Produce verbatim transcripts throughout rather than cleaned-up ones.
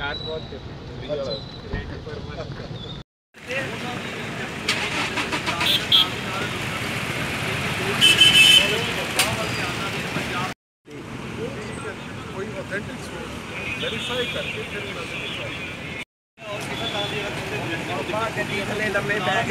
कोई authentic verify करके फिर लंबे बैग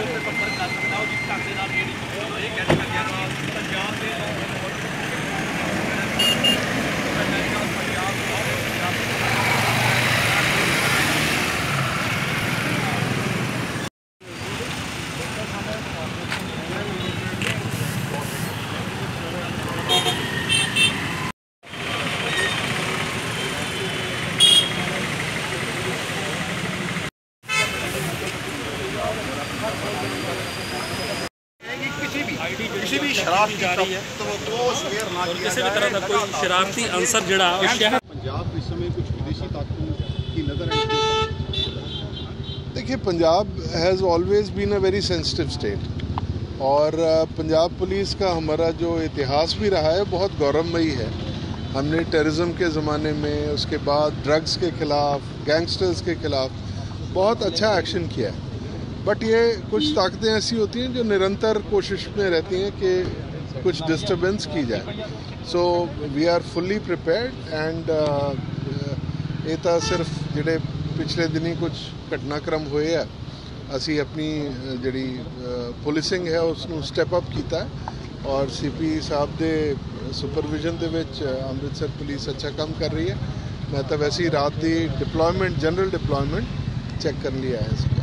किसी भी शराब की रही है तो वो शेयर ना किया किसी भी तरह का कोई शरारती अंसर जड़ा पंजाब इस समय कुछ विदेशी ताकतों की नजर आई। देखिए, Punjab has always been a very sensitive state और पंजाब पुलिस का हमारा जो इतिहास भी रहा है बहुत गौरवमयी है। हमने टेररिज्म के ज़माने में, उसके बाद ड्रग्स के ख़िलाफ़, गैंगस्टर्स के ख़िलाफ़ बहुत अच्छा एक्शन किया है। बट ये कुछ ताकतें ऐसी होती हैं जो निरंतर कोशिश में रहती हैं कि कुछ डिस्टर्बेंस की जाए। So we are fully prepared and ये तो सिर्फ ਜਿਹੜੇ पिछले दिनी कुछ घटनाक्रम होए है, असी अपनी जी पुलिसिंग है उसनों स्टैप अप किया और सी पी साहब के सुपरविजन दे विच अमृतसर पुलिस अच्छा काम कर रही है। मैं तो वैसे ही रात की डिप्लॉयमेंट जनरल डिप्लॉयमेंट चेक करने लिए आया सी।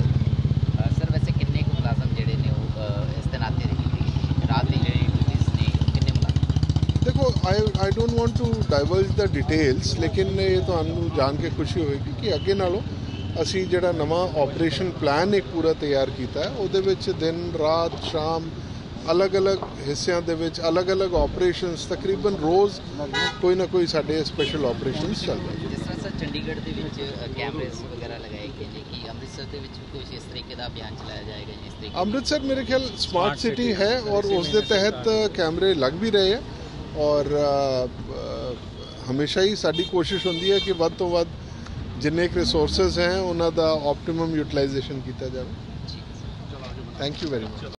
देखो, I I don't want to diverge the details, लेकिन ये तो जान के खुशी होगी कि अगे नालों असी जिहड़ा नवा ऑपरेशन प्लान एक पूरा तैयार किया है, उहदे विच दिन रात शाम अलग अलग हिस्सों के अलग अलग ऑपरेशंस तकरीबन रोज़ कोई ना कोई साडे स्पैशल ऑपरेशंस चल रहे हैं। जिस तरह सर चंडीगढ़ के विच कैमरेस वगैरह लगाए गए हैं कि अमृतसर के विच कुछ इस तरीके का अभियान चलाया जाएगा इस तरीके? अमृतसर मेरे ख्याल स्मार्ट सिटी है और उसके तहत कैमरे लग भी रहे हैं और आ, हमेशा ही साडी कोशिश होंदी है कि वध तो वध जिन्ने रिसोर्सेज हैं उन्हों का ऑप्टिमम यूटिलाइजेशन किया जाए। Thank you very much.